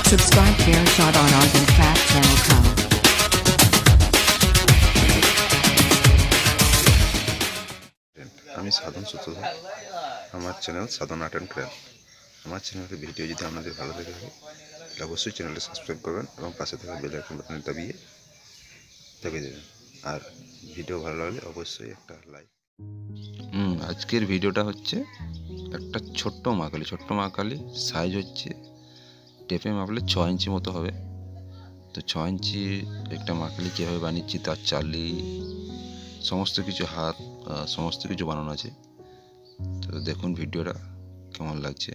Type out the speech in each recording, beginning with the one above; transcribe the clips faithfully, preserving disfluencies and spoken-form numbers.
Subscribe Fair Shot on Art and Craft Channel Co. আমি সাধন সূত্রধর, আমার channel Sadhan art and craft. আমার চ্যানেলের video যদি আপনাদের ভালো লেগে থাকে তাহলে অবশ্যই চ্যানেলটা সাবস্ক্রাইব করবেন এবং পাশে থাকা বেল আইকন বাটনে দাবিয়ে দাবিয়ে দেবেন। আর ভিডিও ভালো লাগলে অবশ্যই একটা লাইক। হুম আজকের ভিডিওটা হচ্ছে একটা ছোট্ট মাকালি ছোট্ট মাকালি সাইজ হচ্ছে টেপে মাপলে ছ ইঞ্চি মতো হবে। তো ছ ইঞ্চি একটা মাকালি কীভাবে বানিয়েছি তার চালি সমস্ত কিছু হাত সমস্ত কিছু বানানো আছে। তো দেখুন ভিডিওটা কেমন লাগছে,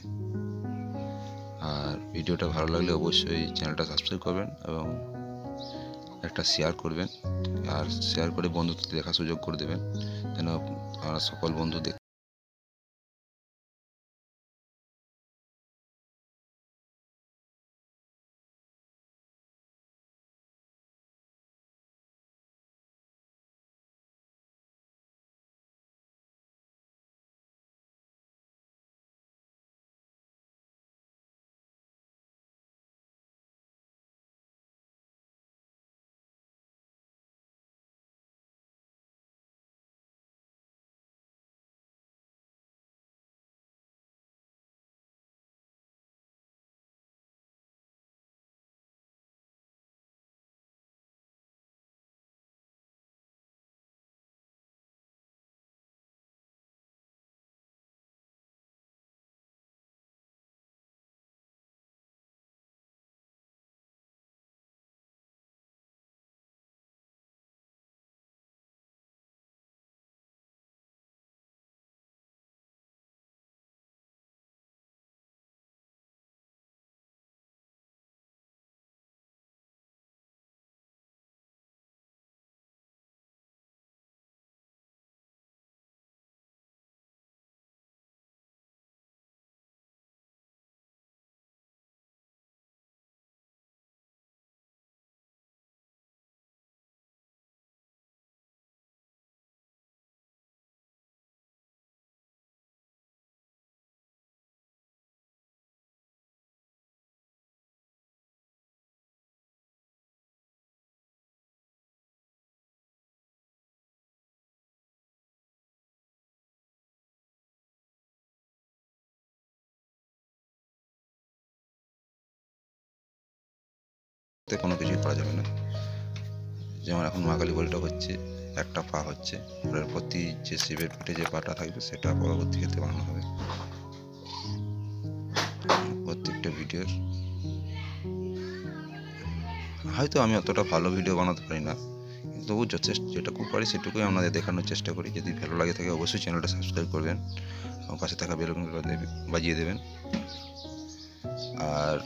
আর ভিডিওটা ভালো লাগলে অবশ্যই চ্যানেলটা সাবস্ক্রাইব করবেন এবং একটা শেয়ার করবেন, আর শেয়ার করে বন্ধুদের দেখার সুযোগ করে দেবেন যেন আমরা সকল বন্ধু দেখ কোনো কিছুই করা যাবে না। যেমন এখন মাকালি বলটা হচ্ছে একটা পা হচ্ছে, ওর প্রতি যে শিবের পিঠে যে পাটা থাকবে সেটা পরবর্তী ক্ষেত্রে বানানো হবে। প্রত্যেকটা ভিডিওর হয়তো আমি অতটা ভালো ভিডিও বানাতে পারি না, কিন্তু তবু যথেষ্ট যেটুকু পারি সেটুকুই আপনাদের দেখানোর চেষ্টা করি। যদি ভালো লাগে থাকে অবশ্যই চ্যানেলটা সাবস্ক্রাইব করবেন এবং পাশে থাকা বেল আইকনটা বাজিয়ে দেবেন। আর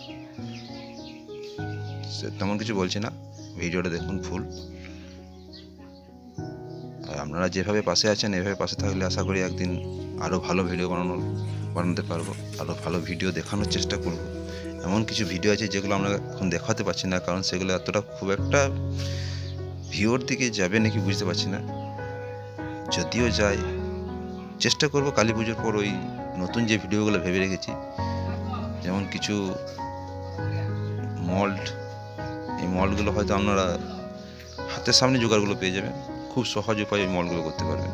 তেমন কিছু বলছি না, ভিডিওটা দেখুন ফুল। আর আপনারা যেভাবে পাশে আছেন এভাবে পাশে থাকলে আশা করি একদিন আরও ভালো ভিডিও বানানো বানাতে পারবো, আরও ভালো ভিডিও দেখানোর চেষ্টা করব। এমন কিছু ভিডিও আছে যেগুলো আমরা এখন দেখাতে পারছি না, কারণ সেগুলো এতটা খুব একটা ভিউর দিকে যাবে নাকি বুঝতে পারছি না। যদিও যায় চেষ্টা করব কালী পুজোর পর ওই নতুন যে ভিডিওগুলো ভেবে রেখেছি, যেমন কিছু মল্ড, এই মলগুলো হয়তো আপনারা হাতের সামনে জোগাড়গুলো পেয়ে যাবেন, খুব সহজ উপায়ে এই মলগুলো করতে পারবেন।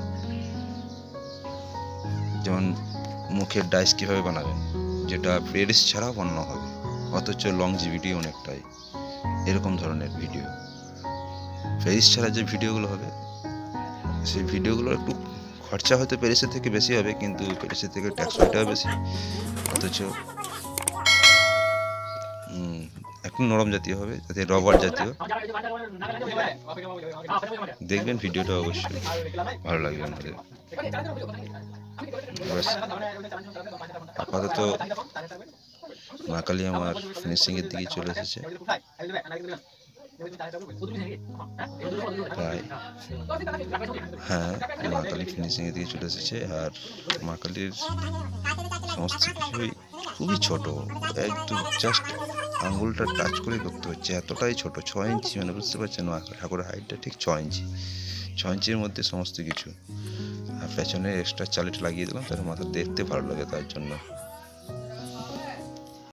যেমন মুখের ডাইস কীভাবে বানাবেন, যেটা পেরিস ছাড়াও বানানো হবে অথচ লংজিভিটি অনেকটাই, এরকম ধরনের ভিডিও। পেরিস ছাড়া যে ভিডিওগুলো হবে সেই ভিডিওগুলো একটু খরচা হয়তো পেরিসের থেকে বেশি হবে, কিন্তু পেরিসের থেকে ট্যাক্স ওইটাও বেশি, অথচ একটু নরম জাতীয় হবে, যাতে রবার জাতীয়। দেখবেন ভিডিওটা অবশ্যই ভালো লাগবে আমাদের। আপাতত মাকালি আমার ফিনিশিংয়ের দিকে চলে এসেছে প্রায়। হ্যাঁ, মাকালি ফিনিশিংয়ের দিকে চলে এসেছে। আর মাকালির সমস্ত কিছুই খুবই ছোট, একদম জাস্ট আঙুলটা টাচ করে করতে হচ্ছে, এতটাই ছোট। ছ ইঞ্চি মানে বুঝতে পারছেন ঠাকুরের হাইটটা ঠিক ছ ইঞ্চি ছ ইঞ্চির মধ্যে সমস্ত কিছু। আর পেছনে এক্সট্রা চালিটা লাগিয়ে দিলাম, তার মাথা দেখতে ভালো লাগে তার জন্য।